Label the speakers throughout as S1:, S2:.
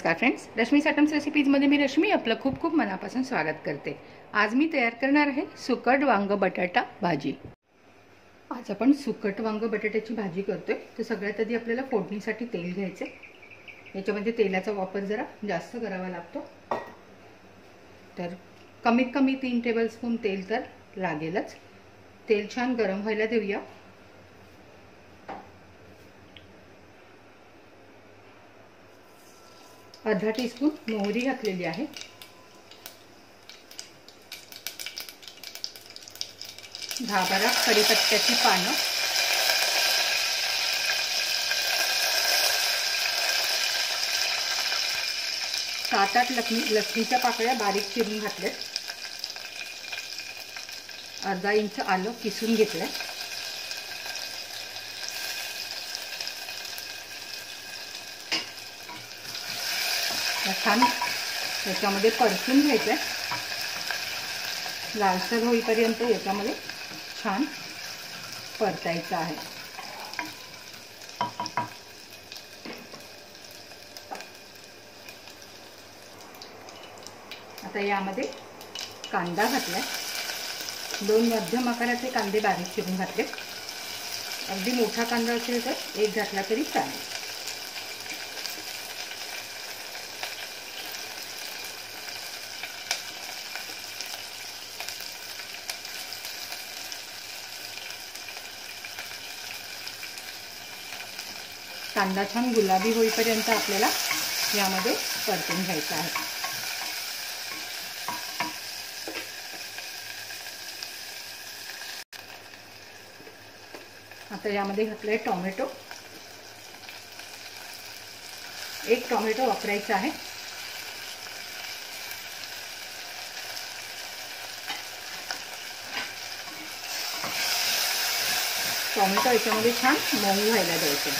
S1: नमस्कार friends, Rashmi atoms रेसिपीजमध्ये मी रश्मी आपलं खूप खूप मनापासून स्वागत करते। आज मी तयार करणार आहे सुकट वांग बटाटा भाजी। आज आपण सुकट वांग बटाट्याची भाजी करतोय। तर सगळ्यात आधी आपल्याला फोडणीसाठी तेल घ्यायचे। याच्यामध्ये तेलाचा वापर जरा जास्त करावा लागतो, तर कमीत कमी 3 टेबलस्पून तेल तर लागेलच। तेल छान गरम व्हायला देऊया। अर्धा टीस्पून मोहरी घातलेली आहे। 10-12 कढीपत्त्याची पानं, 7-8 लसणीच्या पाकळ्या बारीक चिरून घातल्यात। अर्धा इंच आलं किसून घेतलंय। छान याच्यामध्ये परतून घ्यायचं, लालसर होईपर्यंत याच्यामध्ये छान परतायचं आहे। आता यामध्ये कांदा घातलाय। 2 मध्यम आकाराचे कांदे बारीक चिरून घातले। अगदी मोठा कांदा असेल तर एक घातला तरी चालेल। कांदा छान गुलाबी होईपर्यंत आपल्याला यामध्ये परतून घ्यायचा आहे। आता यामध्ये घातलाय टोमॅटो। 1 टोमॅटो वापरायचा आहे। टोमॅटो याच्यामध्ये छान मऊ व्हायला द्यायचे।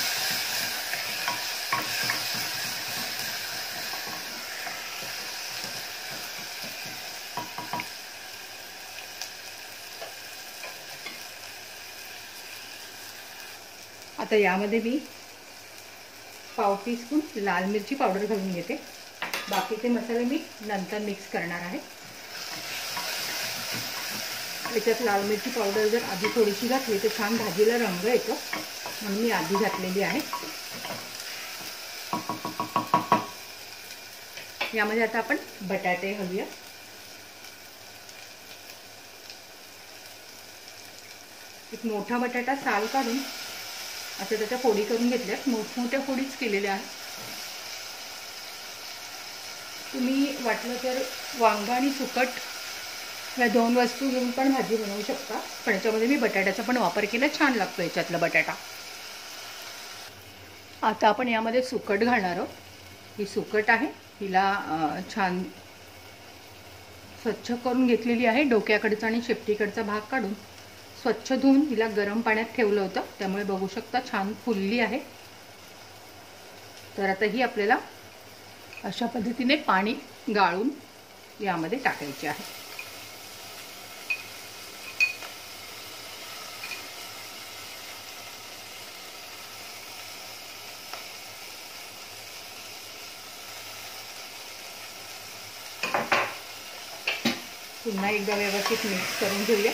S1: आता यामध्ये मी पाव टीस्पून लाल मिरची पावडर घालून घेते। बाकीचे मसाले मी नंतर मिक्स करणार आहे। याच्यात लाल मिरची पावडर जर आधी थोडीशी घातली तर छान भाजीला रंग येतो, म्हणून मी आधी घातलेली आहे। यामध्ये आता आपण बटाटे घालूया। एक मोठा बटाटा साल काढून आता त्याच्या फोडी करून घेतल्यात। मोठमोठ्या फोडीच केलेल्या आहेत। तुम्ही वाटलं तर वांग आणि सुकट या 2 वस्तू घेऊन पण भाजी बनवू शकता, पण याच्यामध्ये मी बटाट्याचा पण वापर केला, छान लागतो याच्यातला बटाटा। आता आपण यामध्ये सुकट घालणार आहोत। ही सुकट आहे, हिला छान स्वच्छ करून घेतलेली आहे। डोक्याकडचा आणि शेपटीकडचा भाग काढून स्वच्छ धुवून हिला गरम पाण्यात ठेवलं होतं, त्यामुळे बघू शकता छान फुलली आहे। तर आता ही आपल्याला अशा पद्धतीने पाणी गाळून यामध्ये टाकायचे आहे। पुन्हा एकदा व्यवस्थित मिक्स करून घेऊया।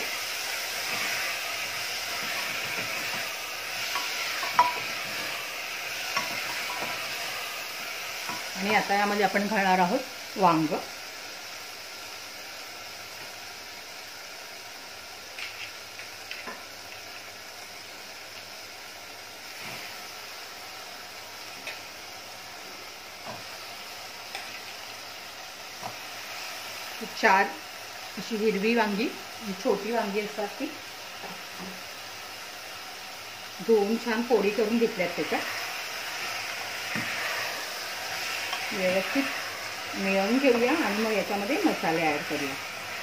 S1: आणि आता यामध्ये आपण घालणार आहोत वांग। चार अशी हिरवी वांगी, छोटी वांगी असतात ती धुवून छान फोडी करून घेतल्यात। त्याच्यात व्यवस्थित मिळवून घेऊया आणि मग याच्यामध्ये मसाले ॲड करूया।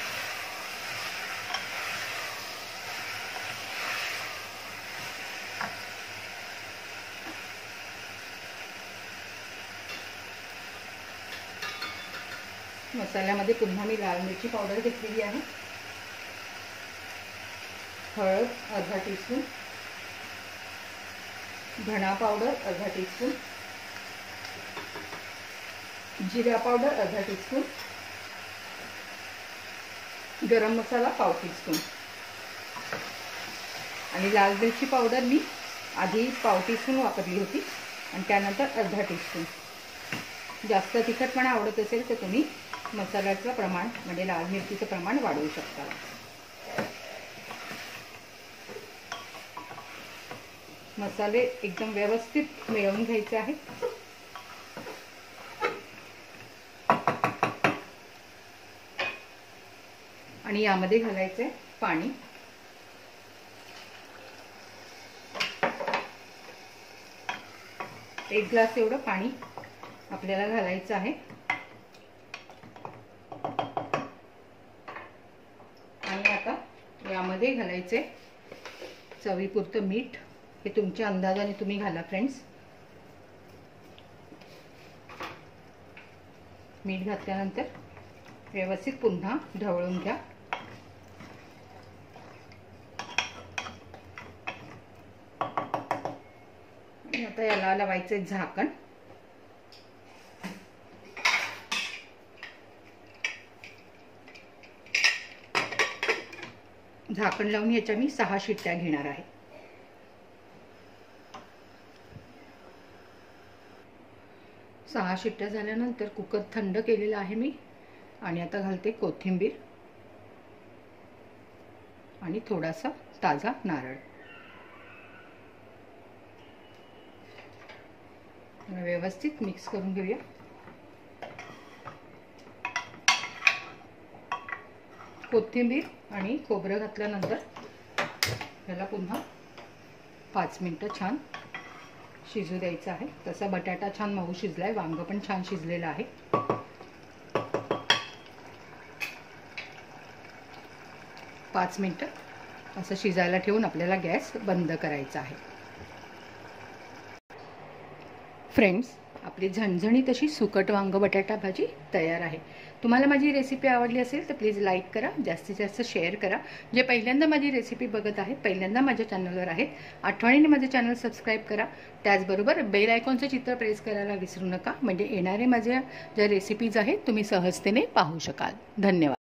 S1: मसाल्यामध्ये पुन्हा मी लाल मिरची पावडर घेतलेली आहे। हळद अर्धा टीस्पून, धना पावडर अर्धा टीस्पून, जिरा पावडर अर्धा टीस्पून, गरम मसाला पाव टीस्पून आणि लाल मिरची पावडर मी आधी पाव टीस्पून वापरली होती आणि त्यानंतर अर्धा टीस्पून. जास्त तिखटपणा आवडत असेल तर तुम्ही मसाल्याचं प्रमाण म्हणजे लाल मिरचीचं प्रमाण वाढवू शकता. मसाले एकदम व्यवस्थित मिळवून घ्यायचे आहेत. आणि यामध्ये घालायचे पाणी. एक ग्लास एवढं पाणी आपल्याला घालायचं आहे. आणि आता यामध्ये घालायचे चवीपुरतं मीठ. हे तुमच्या अंदाजाने तुम्ही घाला फ्रेंड्स. मीठ घातल्यानंतर व्यवस्थित पुन्हा ढवळून घ्या. आणि आता याला लावायचं झाकण. झाकण लावून याच्या मी 6 शिट्ट्या घेणार आहे. 6 शिट्ट्या झाल्यानंतर कुकर थंड केलेला आहे मी. आणि आता घालते कोथिंबीर आणि थोडासा ताजा नारळ. व्यवस्थित मिक्स करून घेऊया. कोथिंबीर आणि खोबरं घातल्यानंतर याला पुन्हा 5 मिनिटं छान शिजू द्यायचं आहे. तसा बटाटा छान मऊ शिजलाय, वांग पण छान शिजलेलं आहे. पाच मिनिटं असं शिजायला ठेवून आपल्याला गॅस बंद करायचा आहे. फ्रेंड्स, आपली झणझणीत अशी सुकट वांग बटाटा भाजी तयार आहे. तुम्हाला माझी रेसिपी आवडली असेल तर प्लीज लाईक करा, जास्तीत जास्त शेअर करा. जे पहिल्यांदा माझी रेसिपी बघत आहेत, पहिल्यांदा माझ्या चॅनलवर आहेत, आठवणीने माझे चॅनल सबस्क्राईब करा. त्याचबरोबर बेल आयकॉनचं चित्र प्रेस करायला विसरू नका, म्हणजे येणारे माझ्या ज्या रेसिपीज आहेत तुम्ही सहजतेने पाहू शकाल. धन्यवाद.